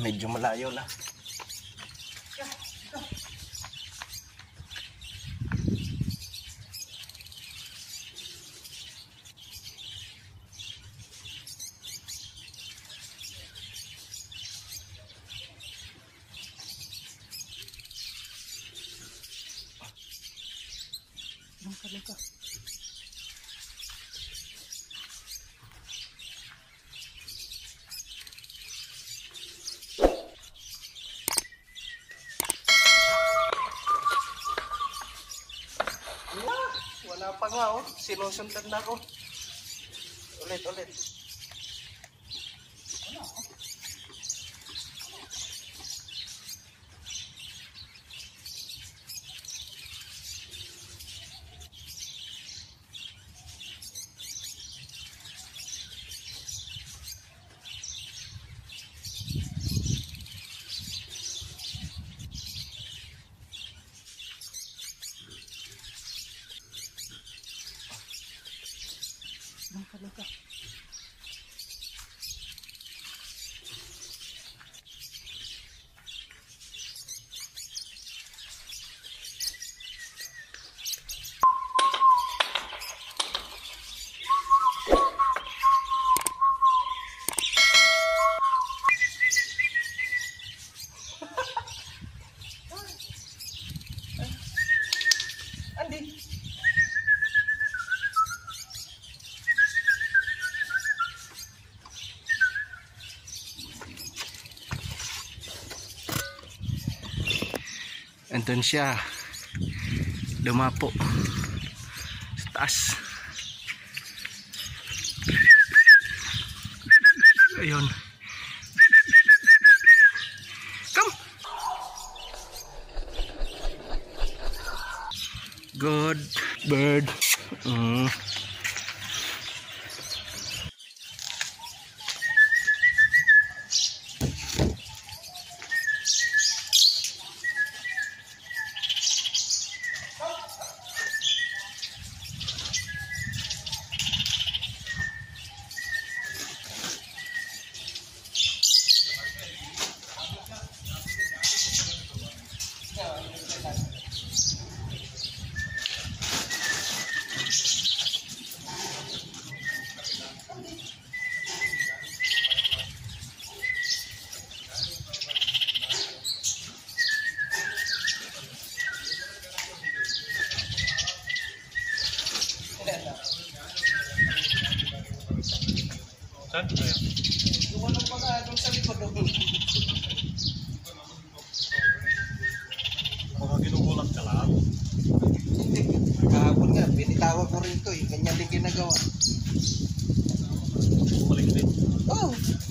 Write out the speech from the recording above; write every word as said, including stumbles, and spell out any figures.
medyo malayo na. Lungka, lungka. Wala pa nga oh, sinusundan na ako. Ulit, ulit. Wala oh. Lungka, lungka. Andi. Andun siya, dumapo sa taas. Ayun, come. Good bird. mm. Saan ba yan? Yung ano pa nga, doon sa likod doon. Baka ginugulat ka lang. Kahapon nga, binitawag ko rin ito eh. Ganyan din ginagawa. Bumalik din. Oh!